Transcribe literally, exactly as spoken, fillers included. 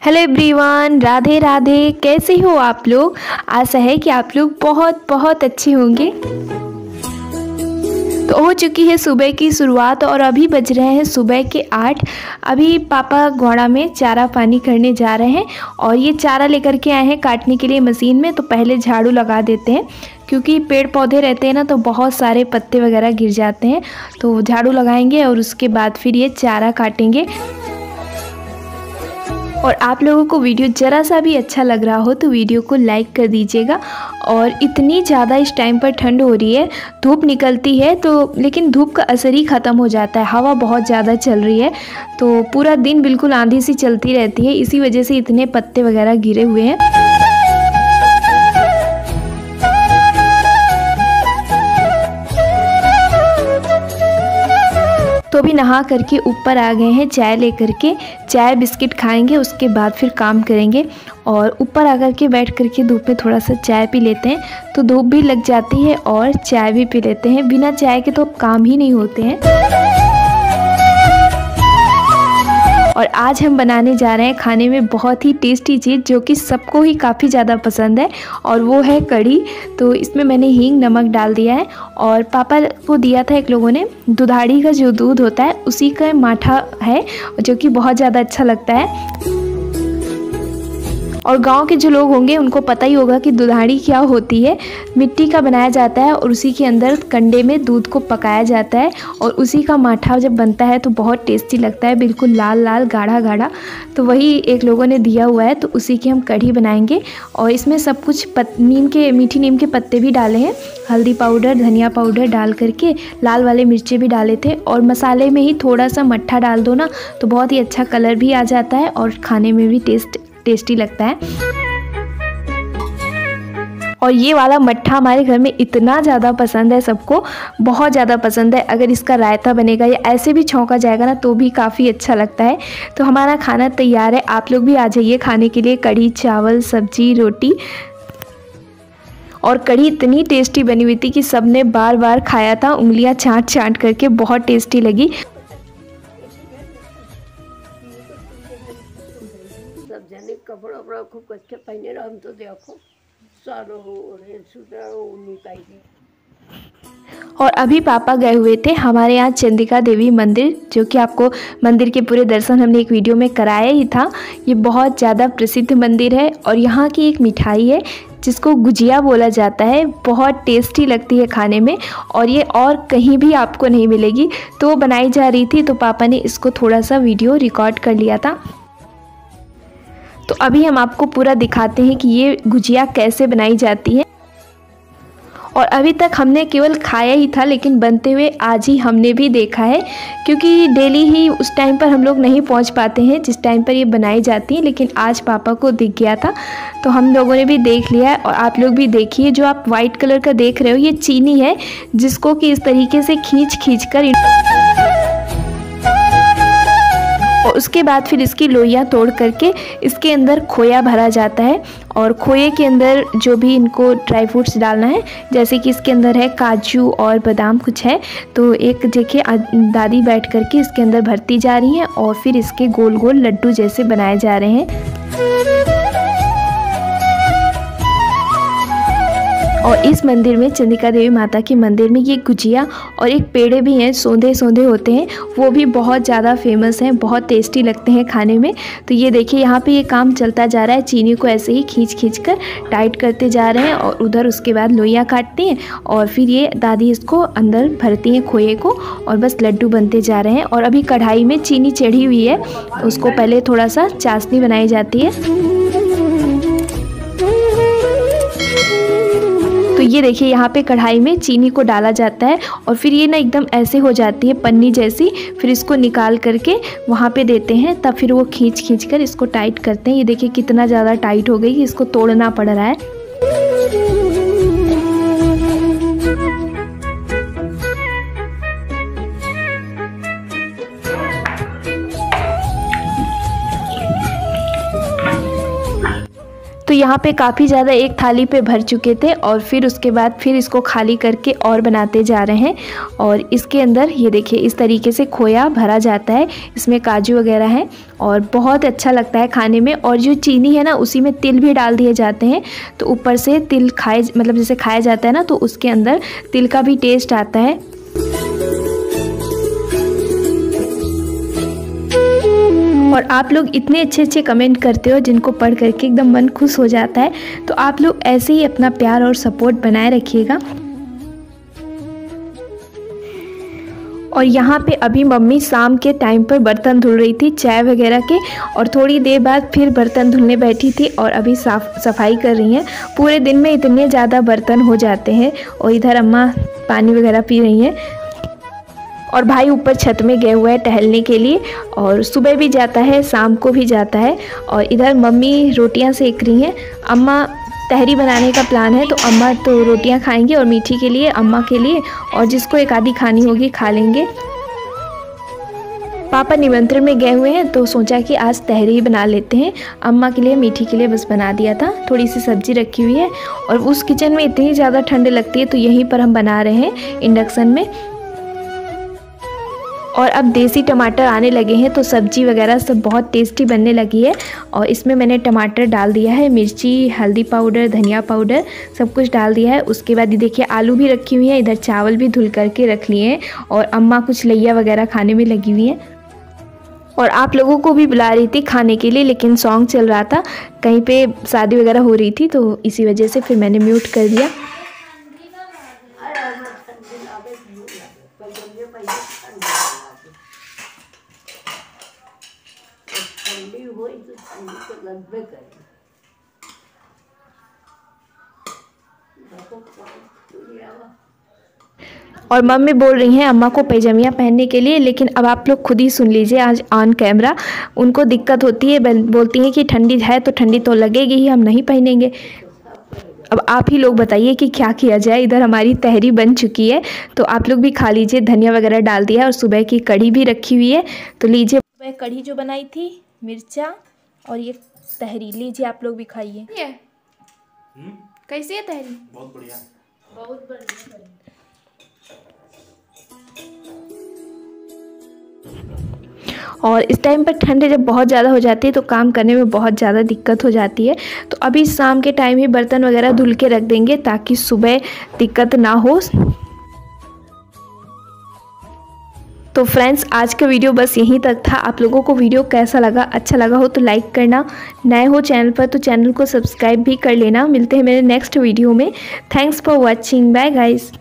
Hello everyone, Radhe Radhe. कैसे हो आप लोग? आशा है कि आप लोग बहुत बहुत अच्छे होंगे। तो हो चुकी है सुबह की शुरुआत और अभी बज रहे हैं सुबह के आठ। अभी पापा घोड़ा में चारा पानी करने जा रहे हैं और ये चारा लेकर के आए हैं काटने के लिए मशीन में। तो पहले झाड़ू लगा देते हैं क्योंकि पेड़ पौधे रहते हैं ना, तो बहुत सारे पत्ते वगैरह गिर जाते हैं। तो झाड़ू लगाएंगे और उसके बाद फिर ये चारा काटेंगे। और आप लोगों को वीडियो ज़रा सा भी अच्छा लग रहा हो तो वीडियो को लाइक कर दीजिएगा। और इतनी ज़्यादा इस टाइम पर ठंड हो रही है, धूप निकलती है तो लेकिन धूप का असर ही ख़त्म हो जाता है। हवा बहुत ज़्यादा चल रही है तो पूरा दिन बिल्कुल आंधी सी चलती रहती है, इसी वजह से इतने पत्ते वगैरह गिरे हुए हैं। तो भी नहा करके ऊपर आ गए हैं चाय लेकर के। चाय बिस्किट खाएंगे, उसके बाद फिर काम करेंगे। और ऊपर आकर के बैठ करके धूप में थोड़ा सा चाय पी लेते हैं तो धूप भी लग जाती है और चाय भी पी लेते हैं। बिना चाय के तो काम ही नहीं होते हैं। और आज हम बनाने जा रहे हैं खाने में बहुत ही टेस्टी चीज़ जो कि सबको ही काफ़ी ज़्यादा पसंद है, और वो है कढ़ी। तो इसमें मैंने हींग नमक डाल दिया है और पापा को दिया था एक लोगों ने। दुधाड़ी का जो दूध होता है उसी का माठा है जो कि बहुत ज़्यादा अच्छा लगता है। और गांव के जो लोग होंगे उनको पता ही होगा कि दुधाड़ी क्या होती है। मिट्टी का बनाया जाता है और उसी के अंदर कंडे में दूध को पकाया जाता है और उसी का माठा जब बनता है तो बहुत टेस्टी लगता है, बिल्कुल लाल लाल गाढ़ा गाढ़ा। तो वही एक लोगों ने दिया हुआ है, तो उसी की हम कढ़ी बनाएंगे। और इसमें सब कुछ पत, नीम के मीठी नीम के पत्ते भी डाले हैं, हल्दी पाउडर धनिया पाउडर डाल करके, लाल वाले मिर्चे भी डाले थे। और मसाले में ही थोड़ा सा मट्ठा डाल दो ना तो बहुत ही अच्छा कलर भी आ जाता है और खाने में भी टेस्ट टेस्टी लगता है। और ये वाला मट्ठा हमारे घर में इतना ज़्यादा पसंद है, सबको बहुत ज़्यादा पसंद है। अगर इसका रायता बनेगा या ऐसे भी छौंका जाएगा ना तो भी काफ़ी अच्छा लगता है। तो हमारा खाना तैयार है, आप लोग भी आ जाइए खाने के लिए। कढ़ी चावल सब्जी रोटी। और कढ़ी इतनी टेस्टी बनी हुई थी कि सबने बार बार खाया था, उंगलियां चाट चाट करके, बहुत टेस्टी लगी। सब जने कपड़ा वपड़ा खूब कच्चे पहने रहा, हम तो देखो सारो और अभी पापा गए हुए थे हमारे यहाँ चंडिका देवी मंदिर, जो कि आपको मंदिर के पूरे दर्शन हमने एक वीडियो में कराया ही था। ये बहुत ज़्यादा प्रसिद्ध मंदिर है और यहाँ की एक मिठाई है जिसको गुजिया बोला जाता है, बहुत टेस्टी लगती है खाने में और ये और कहीं भी आपको नहीं मिलेगी। तो वो बनाई जा रही थी तो पापा ने इसको थोड़ा सा वीडियो रिकॉर्ड कर लिया था। तो अभी हम आपको पूरा दिखाते हैं कि ये गुजिया कैसे बनाई जाती है। और अभी तक हमने केवल खाया ही था, लेकिन बनते हुए आज ही हमने भी देखा है, क्योंकि डेली ही उस टाइम पर हम लोग नहीं पहुंच पाते हैं जिस टाइम पर ये बनाई जाती है। लेकिन आज पापा को दिख गया था तो हम लोगों ने भी देख लिया है। और आप लोग भी देखिए, जो आप वाइट कलर का देख रहे हो ये चीनी है, जिसको कि इस तरीके से खींच खींच कर और उसके बाद फिर इसकी लोइयाँ तोड़ करके इसके अंदर खोया भरा जाता है। और खोए के अंदर जो भी इनको ड्राई फ्रूट्स डालना है, जैसे कि इसके अंदर है काजू और बादाम कुछ है। तो एक देखिए दादी बैठ करके इसके अंदर भरती जा रही हैं और फिर इसके गोल गोल लड्डू जैसे बनाए जा रहे हैं। और इस मंदिर में, चंडिका देवी माता के मंदिर में, ये गुजिया और एक पेड़े भी हैं, सौंधे सौंधे होते हैं, वो भी बहुत ज़्यादा फेमस हैं, बहुत टेस्टी लगते हैं खाने में। तो ये देखिए यहाँ पे ये काम चलता जा रहा है, चीनी को ऐसे ही खींच खींच कर टाइट करते जा रहे हैं और उधर उसके बाद लोइयाँ काटती हैं और फिर ये दादी इसको अंदर भरती हैं खोए को और बस लड्डू बनते जा रहे हैं। और अभी कढ़ाई में चीनी चढ़ी हुई है, उसको पहले थोड़ा सा चाशनी बनाई जाती है। तो ये देखिए यहाँ पे कढ़ाई में चीनी को डाला जाता है और फिर ये ना एकदम ऐसे हो जाती है पन्नी जैसी। फिर इसको निकाल करके वहाँ पे देते हैं, तब फिर वो खींच खींच कर इसको टाइट करते हैं। ये देखिए कितना ज़्यादा टाइट हो गई कि इसको तोड़ना पड़ रहा है। तो यहाँ पे काफ़ी ज़्यादा एक थाली पे भर चुके थे और फिर उसके बाद फिर इसको खाली करके और बनाते जा रहे हैं। और इसके अंदर ये देखिए इस तरीके से खोया भरा जाता है, इसमें काजू वगैरह हैं और बहुत अच्छा लगता है खाने में। और जो चीनी है ना उसी में तिल भी डाल दिए जाते हैं, तो ऊपर से तिल खाए मतलब जैसे खाया जाता है ना तो उसके अंदर तिल का भी टेस्ट आता है। और आप लोग इतने अच्छे अच्छे कमेंट करते हो जिनको पढ़ करके एकदम मन खुश हो जाता है। तो आप लोग ऐसे ही अपना प्यार और सपोर्ट बनाए रखिएगा। और यहाँ पे अभी मम्मी शाम के टाइम पर बर्तन धुल रही थी चाय वगैरह के, और थोड़ी देर बाद फिर बर्तन धुलने बैठी थी और अभी साफ सफाई कर रही हैं। पूरे दिन में इतने ज़्यादा बर्तन हो जाते हैं। और इधर अम्मा पानी वगैरह पी रही हैं और भाई ऊपर छत में गए हुए हैं टहलने के लिए, और सुबह भी जाता है शाम को भी जाता है। और इधर मम्मी रोटियां सेक रही हैं। अम्मा तहरी बनाने का प्लान है, तो अम्मा तो रोटियां खाएंगी और मीठी के लिए अम्मा के लिए, और जिसको एक आधी खानी होगी खा लेंगे। पापा निमंत्रण में गए हुए हैं तो सोचा कि आज तहरी ही बना लेते हैं। अम्मा के लिए मीठी के लिए बस बना दिया था, थोड़ी सी सब्जी रखी हुई है। और उस किचन में इतनी ज़्यादा ठंड लगती है तो यहीं पर हम बना रहे हैं इंडक्शन में। और अब देसी टमाटर आने लगे हैं तो सब्जी वगैरह सब बहुत टेस्टी बनने लगी है। और इसमें मैंने टमाटर डाल दिया है, मिर्ची, हल्दी पाउडर, धनिया पाउडर सब कुछ डाल दिया है। उसके बाद ये देखिए आलू भी रखी हुई है, इधर चावल भी धुल करके रख लिए हैं। और अम्मा कुछ लैया वगैरह खाने में लगी हुई हैं। और आप लोगों को भी बुला रही थी खाने के लिए, लेकिन सॉन्ग चल रहा था, कहीं पे शादी वगैरह हो रही थी, तो इसी वजह से फिर मैंने म्यूट कर दिया। और मम्मी बोल रही हैं अम्मा को पैजामिया पहनने के लिए, लेकिन अब आप लोग खुद ही सुन लीजिए आज ऑन कैमरा। उनको दिक्कत होती है, बोलती हैं कि ठंडी है तो ठंडी तो लगेगी ही, हम नहीं पहनेंगे। अब आप ही लोग बताइए कि क्या किया जाए। इधर हमारी तहरी बन चुकी है तो आप लोग भी खा लीजिए, धनिया वगैरह डाल दिया है। और सुबह की कढ़ी भी रखी हुई है, तो लीजिए सुबह कढ़ी जो बनाई थी, मिर्चा और ये तहरी, लीजिए आप लोग भी खाइए। कैसी है तहरी? बहुत बढ़िया, बहुत बढ़िया। और इस टाइम पर ठंड जब बहुत ज़्यादा हो जाती है तो काम करने में बहुत ज़्यादा दिक्कत हो जाती है। तो अभी शाम के टाइम ही बर्तन वगैरह धुल के रख देंगे ताकि सुबह दिक्कत ना हो। तो फ्रेंड्स आज का वीडियो बस यहीं तक था। आप लोगों को वीडियो कैसा लगा, अच्छा लगा हो तो लाइक करना, नए हो चैनल पर तो चैनल को सब्सक्राइब भी कर लेना। मिलते हैं मेरे नेक्स्ट वीडियो में। Thanks for watching, bye guys.